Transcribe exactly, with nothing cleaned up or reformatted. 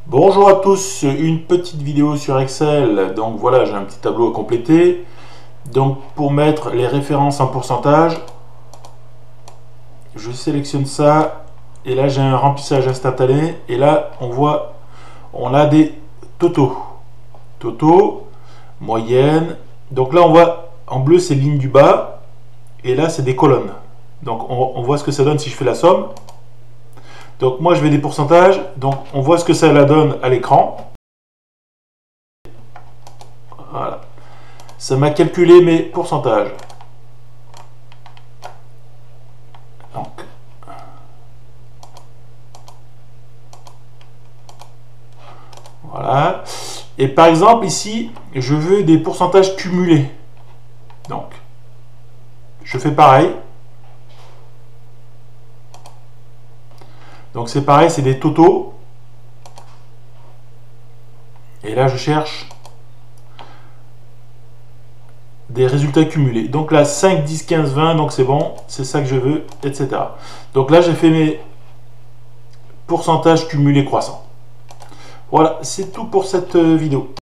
Bonjour à tous, une petite vidéo sur Excel. Donc voilà, j'ai un petit tableau à compléter. Donc pour mettre les références en pourcentage, je sélectionne ça et là j'ai un remplissage instantané et là on voit, on a des totaux. Totaux, moyenne. Donc là on voit en bleu c'est ligne du bas et là c'est des colonnes. Donc on, on voit ce que ça donne si je fais la somme. Donc moi je vais des pourcentages, donc on voit ce que ça la donne à l'écran. Voilà. Ça m'a calculé mes pourcentages. Donc, voilà. Et par exemple ici, je veux des pourcentages cumulés. Donc, je fais pareil. Donc c'est pareil, c'est des totaux. Et là, je cherche des résultats cumulés. Donc là, cinq, dix, quinze, vingt, donc c'est bon, c'est ça que je veux, et cetera. Donc là, j'ai fait mes pourcentages cumulés croissants. Voilà, c'est tout pour cette vidéo.